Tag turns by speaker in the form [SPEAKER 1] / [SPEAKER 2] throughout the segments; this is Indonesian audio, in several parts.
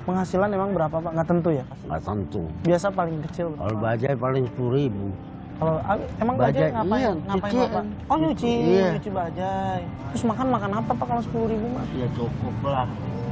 [SPEAKER 1] Penghasilan emang berapa Pak? Nggak tentu ya?
[SPEAKER 2] Nggak tentu.
[SPEAKER 1] Biasa paling kecil.
[SPEAKER 2] Kalau bajai paling 10.000.
[SPEAKER 1] Kalau emang bajai ngapain?
[SPEAKER 2] Iya,
[SPEAKER 1] Ngapain
[SPEAKER 2] cuci.
[SPEAKER 1] Bapak? Oh nyuci,
[SPEAKER 2] Iya.
[SPEAKER 1] nyuci bajai. Terus makan apa Pak kalau 10.000 mah?
[SPEAKER 2] Ya cukup lah.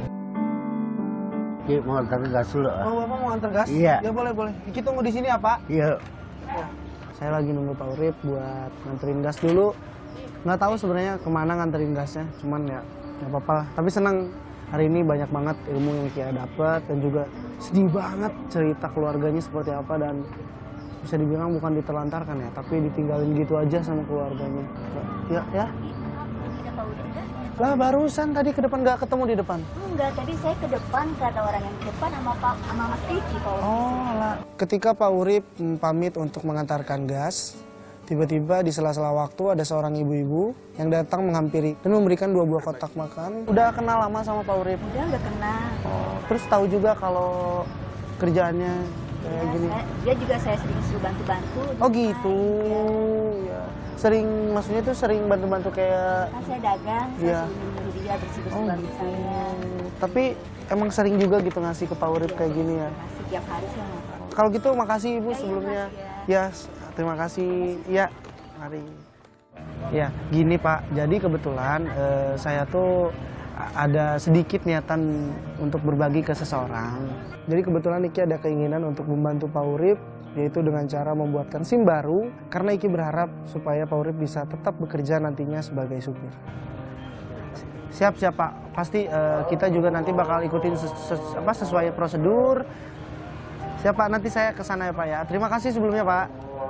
[SPEAKER 2] Iki mau antar gas dulu.
[SPEAKER 1] Oh Bapak mau antar gas?
[SPEAKER 2] Iya.
[SPEAKER 1] Ya boleh. Iki tunggu di sini ya Pak.
[SPEAKER 2] Iya.
[SPEAKER 1] Saya lagi nunggu Pak Urip buat nganterin gas dulu. Nggak tahu sebenarnya kemana nganterin gasnya, cuman ya nggak apa-apa lah. Tapi senang hari ini banyak banget ilmu yang Kia dapat dan juga sedih banget cerita keluarganya seperti apa dan bisa dibilang bukan ditelantarkan ya, tapi ditinggalin gitu aja sama keluarganya. Ya. Lah barusan tadi ke depan nggak ketemu di depan.
[SPEAKER 3] Enggak, tadi saya ke depan, kata orang yang ke depan sama Mas Kiki.
[SPEAKER 1] Oh lah. Ketika Pak Urip pamit untuk mengantarkan gas, tiba-tiba di sela-sela waktu ada seorang ibu-ibu yang datang menghampiri dan memberikan 2 buah kotak makan. Udah kenal lama sama Pak Urip?
[SPEAKER 3] Udah kenal.
[SPEAKER 1] Oh, terus tahu juga kalau kerjaannya kayak gini?
[SPEAKER 3] Dia juga saya sering suruh bantu-bantu.
[SPEAKER 1] Oh gitu. Ya. Sering, maksudnya tuh sering bantu-bantu kayak...
[SPEAKER 3] Kan saya dagang,
[SPEAKER 1] Iya.
[SPEAKER 3] saya sering nyuruh dia bersih-bersih bantu saya.
[SPEAKER 1] Tapi emang sering juga gitu ngasih ke Pak Urip kayak gini ya?
[SPEAKER 3] Masih tiap hari sih.
[SPEAKER 1] Kalau gitu makasih Ibu
[SPEAKER 3] Ya,
[SPEAKER 1] sebelumnya.
[SPEAKER 3] iya,
[SPEAKER 1] Ya, terima kasih. Ya, mari. Ya, gini Pak. Jadi kebetulan saya tuh ada sedikit niatan untuk berbagi ke seseorang. Jadi kebetulan Iki ada keinginan untuk membantu Pak Urip, yaitu dengan cara membuatkan SIM baru, karena Iki berharap supaya Pak Urip bisa tetap bekerja nantinya sebagai supir. Siap Pak. Pasti kita juga nanti bakal ikutin sesuai prosedur. Siap Pak, nanti saya ke sana ya Pak ya. Terima kasih sebelumnya Pak.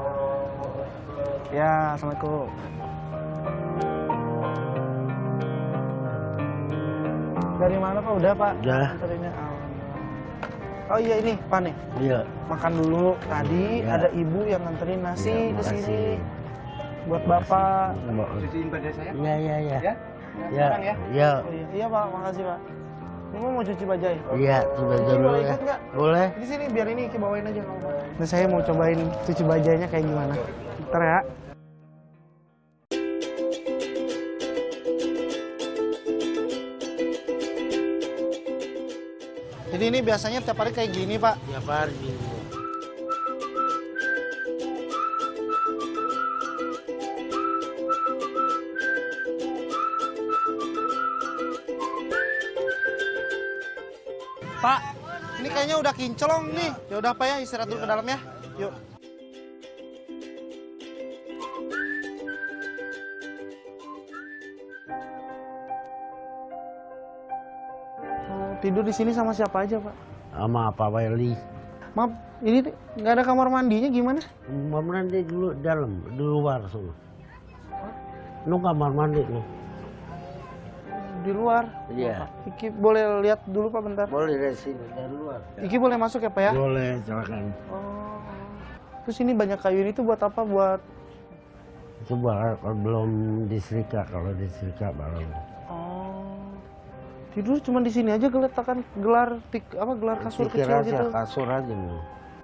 [SPEAKER 1] Ya, Assalamualaikum. Dari mana Pak? Udah Pak?
[SPEAKER 2] Udah.
[SPEAKER 1] Anterinnya. Oh iya ini Pak nih.
[SPEAKER 2] Iya.
[SPEAKER 1] Makan dulu. Tadi
[SPEAKER 2] Ya.
[SPEAKER 1] ada ibu yang nganterin nasi
[SPEAKER 2] Ya,
[SPEAKER 1] ke sini.
[SPEAKER 2] makasih.
[SPEAKER 1] Buat Bapak.
[SPEAKER 4] Cuciin baju saya.
[SPEAKER 2] Iya.
[SPEAKER 4] Ya?
[SPEAKER 2] Ya.
[SPEAKER 4] Sekarang ya.
[SPEAKER 2] Ya.
[SPEAKER 1] Oh, iya. Iya Pak, makasih Pak. Ini mau cuci bajai?
[SPEAKER 2] Iya, coba
[SPEAKER 1] Ini
[SPEAKER 2] dulu
[SPEAKER 1] boleh
[SPEAKER 2] ya.
[SPEAKER 1] ikut nggak?
[SPEAKER 2] Boleh.
[SPEAKER 1] Di sini biar ini Iki bawain aja. Nah, saya mau cobain cuci bajainya kayak gimana. Ntar ya. Jadi ini biasanya tiap hari kayak gini Pak?
[SPEAKER 2] Tiap hari.
[SPEAKER 1] Pak, ini kayaknya udah kinclong nih. Ya udah Pak ya, istirahat dulu ke dalam ya. Yuk. Oh, tidur di sini sama siapa aja Pak?
[SPEAKER 2] Sama Pak Weli.
[SPEAKER 1] Maaf, ini nggak ada kamar mandinya gimana?
[SPEAKER 2] Mau mandi dulu dalam, di luar sana. Lu kamar mandi lu.
[SPEAKER 1] Di luar.
[SPEAKER 2] Iya.
[SPEAKER 1] Iki boleh lihat dulu Pak bentar.
[SPEAKER 2] Boleh dari sini, dari luar.
[SPEAKER 1] Iki boleh masuk ya Pak ya?
[SPEAKER 2] Boleh, silakan.
[SPEAKER 1] Oh. Terus ini banyak kayu ini tuh buat apa? Buat
[SPEAKER 2] Coba kalau belum disetrika, kalau disetrika baru.
[SPEAKER 1] oh. Tidur cuma di sini aja geletakan gelar gelar kasur
[SPEAKER 2] Pikir
[SPEAKER 1] kecil
[SPEAKER 2] aja,
[SPEAKER 1] gitu.
[SPEAKER 2] kasur aja lu.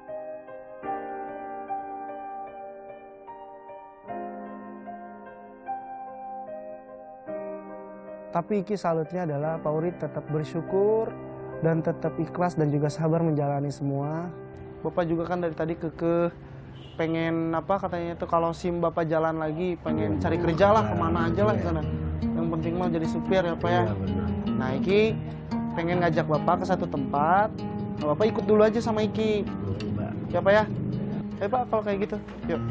[SPEAKER 1] Tapi Iki salutnya adalah Pak Urip tetap bersyukur dan tetap ikhlas dan juga sabar menjalani semua. Bapak juga kan dari tadi pengen apa katanya tuh kalau SIM Bapak jalan lagi pengen cari kerja lah kemana aja lah di sana. Yang penting mah jadi supir ya Pak ya.
[SPEAKER 2] Iya benar.
[SPEAKER 1] Nah Iki pengen ngajak Bapak ke satu tempat. Nah, Bapak ikut dulu aja sama Iki.
[SPEAKER 2] Mbak.
[SPEAKER 1] Ya Pak ya. Pak kalau kayak gitu. Yuk.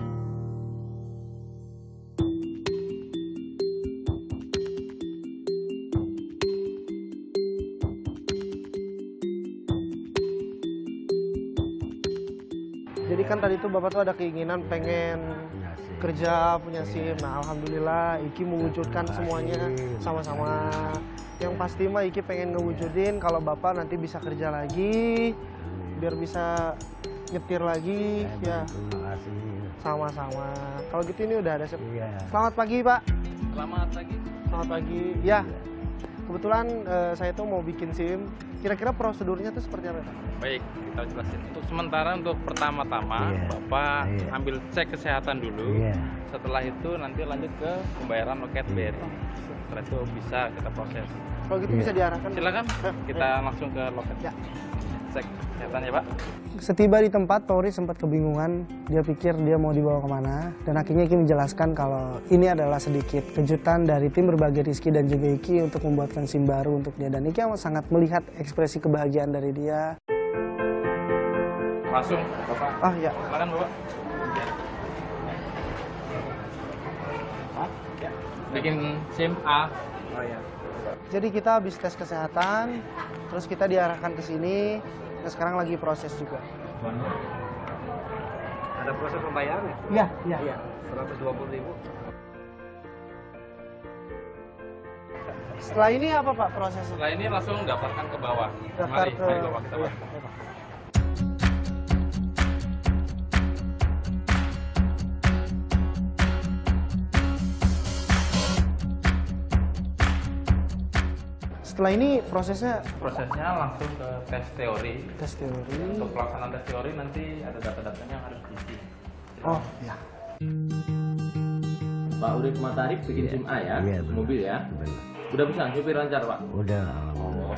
[SPEAKER 1] Jadi kan tadi tuh Bapak tuh ada keinginan pengen
[SPEAKER 2] Iya sih.
[SPEAKER 1] kerja punya SIM. Nah alhamdulillah Iki mewujudkan semuanya sama-sama. Yang pasti mah Iki pengen ngewujudin kalau Bapak nanti bisa kerja lagi, biar bisa nyetir lagi ya.
[SPEAKER 2] Terima kasih.
[SPEAKER 1] Sama-sama. Kalau gitu ini udah ada.
[SPEAKER 2] Iya.
[SPEAKER 1] Selamat pagi Pak.
[SPEAKER 4] Selamat pagi.
[SPEAKER 1] Selamat pagi. Ya. Kebetulan saya tuh mau bikin SIM. Kira-kira prosedurnya tuh seperti apa Pak?
[SPEAKER 4] Baik, kita jelasin. Untuk sementara, untuk pertama-tama,
[SPEAKER 2] Iya.
[SPEAKER 4] Bapak
[SPEAKER 2] Iya.
[SPEAKER 4] ambil cek kesehatan dulu.
[SPEAKER 2] Iya.
[SPEAKER 4] Setelah itu nanti lanjut ke pembayaran loket BRI. Setelah itu bisa kita proses.
[SPEAKER 1] Kalau gitu bisa diarahkan.
[SPEAKER 4] Silakan, kita langsung ke loket.
[SPEAKER 1] Ya.
[SPEAKER 4] Cek kesehatan ya Pak.
[SPEAKER 1] Setiba di tempat, Pak Urip sempat kebingungan. Dia pikir dia mau dibawa kemana. Dan akhirnya Iki menjelaskan kalau ini adalah sedikit kejutan dari tim Berbagi Rizki dan juga Iki untuk membuatkan SIM baru untuk dia. Dan Iki sangat melihat ekspresi kebahagiaan dari dia.
[SPEAKER 4] Langsung, Bapak.
[SPEAKER 1] Oh ya.
[SPEAKER 4] Silakan Bapak. Ya. Bikin SIM A. Oh ya.
[SPEAKER 1] Jadi kita habis tes kesehatan, terus kita diarahkan ke sini. Nah, sekarang lagi proses juga.
[SPEAKER 5] Ada proses pembayaran ya?
[SPEAKER 1] Iya.
[SPEAKER 5] 120.000.
[SPEAKER 1] Setelah ini apa Pak prosesnya?
[SPEAKER 4] Setelah ini langsung daftarkan ke bawah.
[SPEAKER 1] Daftar
[SPEAKER 4] Mari,
[SPEAKER 1] ke...
[SPEAKER 4] mari Bapak kita
[SPEAKER 1] Iya,
[SPEAKER 4] masuk.
[SPEAKER 1] iya, Pak. Setelah ini prosesnya
[SPEAKER 4] Prosesnya langsung ke tes teori.
[SPEAKER 1] tes teori.
[SPEAKER 4] Untuk pelaksanaan tes teori nanti ada data-datanya yang harus diisi.
[SPEAKER 1] Oh ya.
[SPEAKER 6] Pak Urip Matarip bikin SIM A ya?
[SPEAKER 2] Iya, benar.
[SPEAKER 6] Mobil ya?
[SPEAKER 2] Benar.
[SPEAKER 6] Udah bisa supir lancar Pak?
[SPEAKER 2] Udah, alhamdulillah.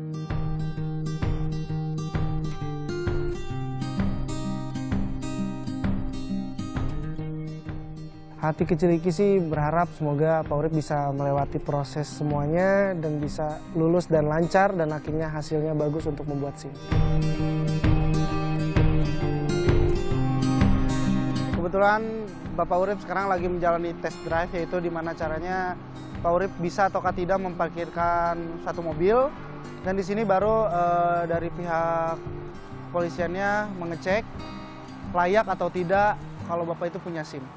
[SPEAKER 1] Hati kecil Iki sih berharap semoga Pak Urip bisa melewati proses semuanya dan bisa lulus dan lancar dan akhirnya hasilnya bagus untuk membuat SIM. Kebetulan Bapak Urip sekarang lagi menjalani test drive, yaitu di mana caranya Pak Urip bisa atau tidak memparkirkan satu mobil, dan di sini baru dari pihak polisiannya mengecek layak atau tidak kalau Bapak itu punya SIM.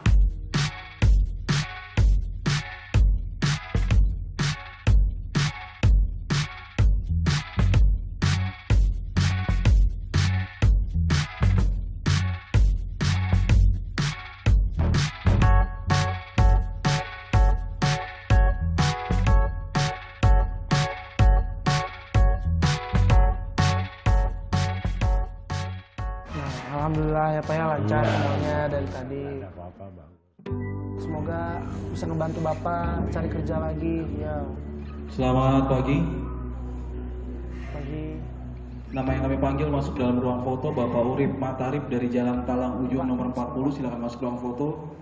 [SPEAKER 1] Alhamdulillah ya Pak ya, lancar semuanya dari tadi.
[SPEAKER 2] Ada apa-apa, Bang.
[SPEAKER 1] Semoga bisa ngebantu Bapak cari kerja lagi ya.
[SPEAKER 7] Selamat pagi.
[SPEAKER 1] Pagi.
[SPEAKER 7] Nama yang kami panggil masuk dalam ruang foto Bapak Urip Matarip dari Jalan Talang Ujung nomor 40. Silakan masuk ruang foto.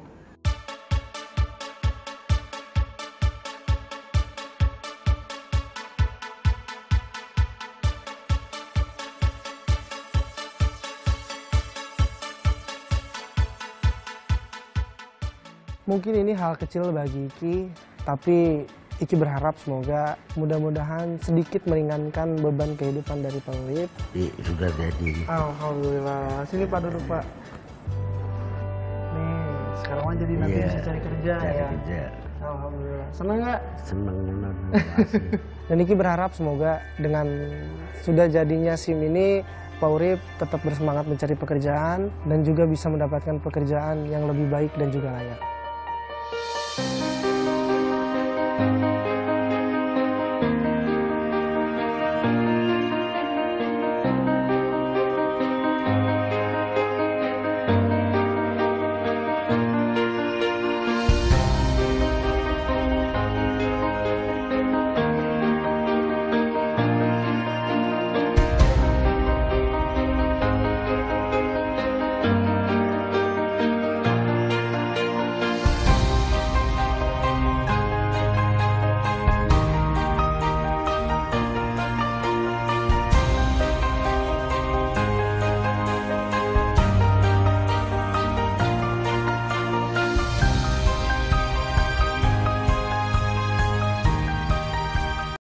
[SPEAKER 1] Mungkin ini hal kecil bagi Iki, tapi Iki berharap semoga mudah-mudahan sedikit meringankan beban kehidupan dari Pak Urip.
[SPEAKER 2] Sudah jadi.
[SPEAKER 1] Alhamdulillah. Sini Pak duduk Pak. Nih, sekarang aja jadi nanti
[SPEAKER 2] Iya,
[SPEAKER 1] bisa cari kerja
[SPEAKER 2] cari
[SPEAKER 1] ya.
[SPEAKER 2] kerja.
[SPEAKER 1] Alhamdulillah. Senang nggak?
[SPEAKER 2] Senang benar. Asli.
[SPEAKER 1] Dan Iki berharap semoga dengan sudah jadinya SIM ini, Pak Urip tetap bersemangat mencari pekerjaan dan juga bisa mendapatkan pekerjaan yang lebih baik dan juga layak.